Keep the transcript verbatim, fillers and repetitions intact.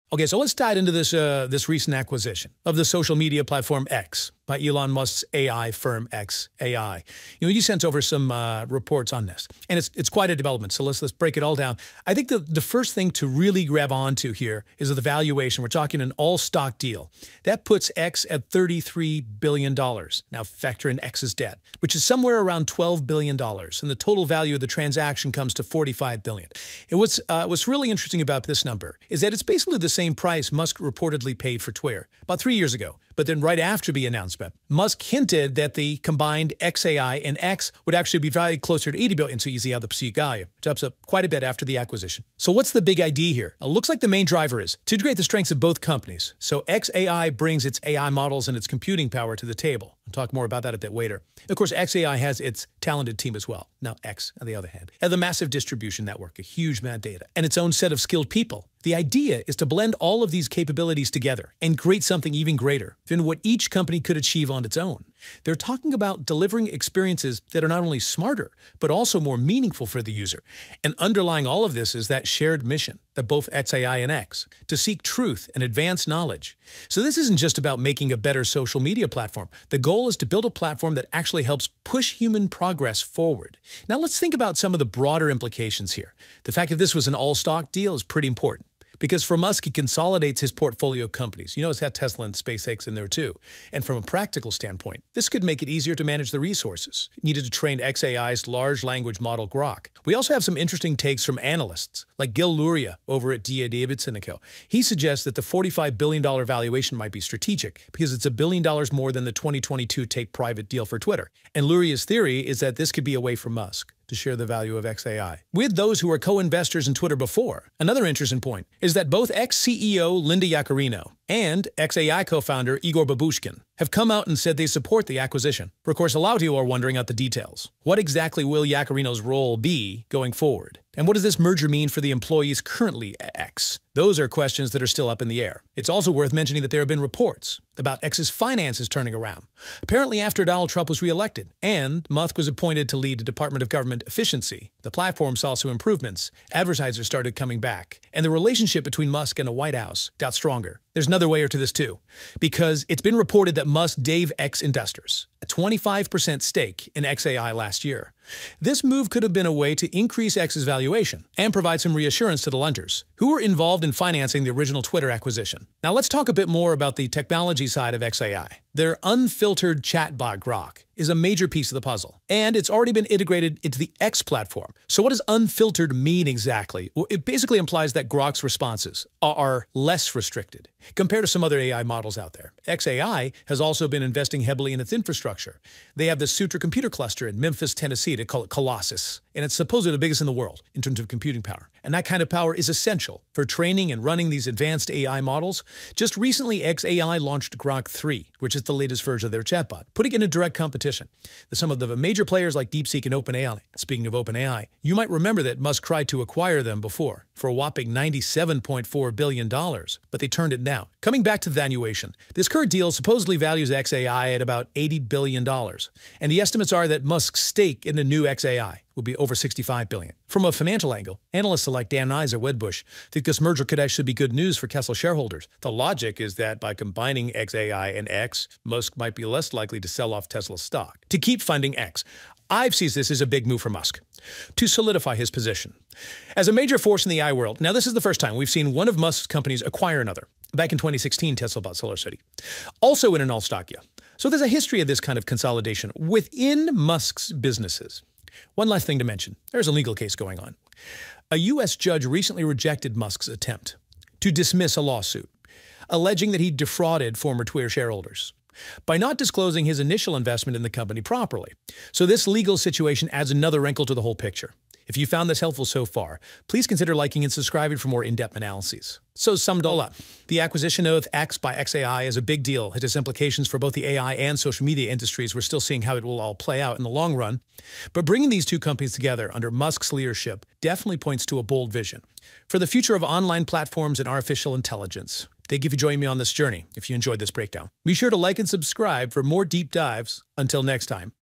Okay, so let's dive into this uh, this recent acquisition of the social media platform X by Elon Musk's A I firm X A I. You know, you sent over some uh, reports on this, and it's it's quite a development. So let's let's break it all down. I think the the first thing to really grab onto here is the valuation. We're talking an all-stock deal that puts X at thirty-three billion dollars. Now factor in X's debt, which is somewhere around twelve billion dollars, and the total value of the transaction comes to forty-five billion dollars. And what's uh, what's really interesting about this number is that it's basically the same price Musk reportedly paid for Twitter about three years ago. But then right after the announcement, Musk hinted that the combined X A I and X would actually be valued closer to eighty billion dollars, so you see how the perceived value jumps up quite a bit after the acquisition. So what's the big idea here? It looks like the main driver is to integrate the strengths of both companies. So X A I brings its A I models and its computing power to the table. I'll talk more about that a bit later. Of course, X A I has its talented team as well. Now, X, on the other hand, has a massive distribution network, a huge amount of data, and its own set of skilled people. The idea is to blend all of these capabilities together and create something even greater than what each company could achieve on its own. They're talking about delivering experiences that are not only smarter, but also more meaningful for the user. And underlying all of this is that shared mission that both X A I and X, to seek truth and advance knowledge. So this isn't just about making a better social media platform. The goal is to build a platform that actually helps push human progress forward. Now let's think about some of the broader implications here. The fact that this was an all-stock deal is pretty important, because for Musk, he consolidates his portfolio of companies. You know, it's got Tesla and SpaceX in there too. And from a practical standpoint, this could make it easier to manage the resources needed to train X A I's large language model Grok. We also have some interesting takes from analysts, like Gil Luria over at D A Davidson and Co. He suggests that the forty-five billion dollar valuation might be strategic because it's a billion dollars more than the twenty twenty-two take-private deal for Twitter. And Luria's theory is that this could be a way for Musk to share the value of X A I with those who were co-investors in Twitter before. Another interesting point is that both ex-C E O Linda Yaccarino and X A I co-founder Igor Babushkin have come out and said they support the acquisition. For of course, a lot of you are wondering about the details. What exactly will Yaccarino's role be going forward? And what does this merger mean for the employees currently at X? Those are questions that are still up in the air. It's also worth mentioning that there have been reports about X's finances turning around. Apparently after Donald Trump was reelected and Musk was appointed to lead the Department of Government Efficiency, the platform saw some improvements, advertisers started coming back, and the relationship between Musk and the White House got stronger. There's another layer to this too, because it's been reported that Musk gave X investors a twenty-five percent stake in X A I last year. This move could have been a way to increase X's valuation and provide some reassurance to the lenders who were involved in financing the original Twitter acquisition. Now let's talk a bit more about the technology side of X A I. Their unfiltered chatbot Grok is a major piece of the puzzle, and it's already been integrated into the X platform. So what does unfiltered mean exactly? Well, it basically implies that Grok's responses are less restricted compared to some other A I models out there. X A I has also been investing heavily in its infrastructure. They have the Sutra computer cluster in Memphis, Tennessee. They call it Colossus, and it's supposedly the biggest in the world in terms of computing power. And that kind of power is essential for training and running these advanced A I models. Just recently, X A I launched Grok three, which is the latest version of their chatbot, putting it in a direct competition. Some of the major players like DeepSeek and OpenAI. Speaking of OpenAI, you might remember that Musk tried to acquire them before for a whopping ninety-seven point four billion dollars, but they turned it down. Coming back to the valuation, this current deal supposedly values X A I at about eighty billion dollars, and the estimates are that Musk's stake in the new X A I will be over sixty-five billion dollars. From a financial angle, analysts like Dan Ives at Wedbush think this merger could actually be good news for Tesla shareholders. The logic is that by combining X A I and X, Musk might be less likely to sell off Tesla's stock to keep funding X. Ives sees this as a big move for Musk to solidify his position as a major force in the A I world. Now, this is the first time we've seen one of Musk's companies acquire another. Back in twenty sixteen, Tesla bought SolarCity, also in an all-stock deal. So there's a history of this kind of consolidation within Musk's businesses. One last thing to mention, there's a legal case going on. A U S judge recently rejected Musk's attempt to dismiss a lawsuit, alleging that he defrauded former Twitter shareholders by not disclosing his initial investment in the company properly. So this legal situation adds another wrinkle to the whole picture. If you found this helpful so far, please consider liking and subscribing for more in-depth analyses. So summed all up, the acquisition of X by X A I is a big deal. It has implications for both the A I and social media industries. We're still seeing how it will all play out in the long run. But bringing these two companies together under Musk's leadership definitely points to a bold vision for the future of online platforms and artificial intelligence. Thank you for joining me on this journey. If you enjoyed this breakdown, be sure to like and subscribe for more deep dives. Until next time.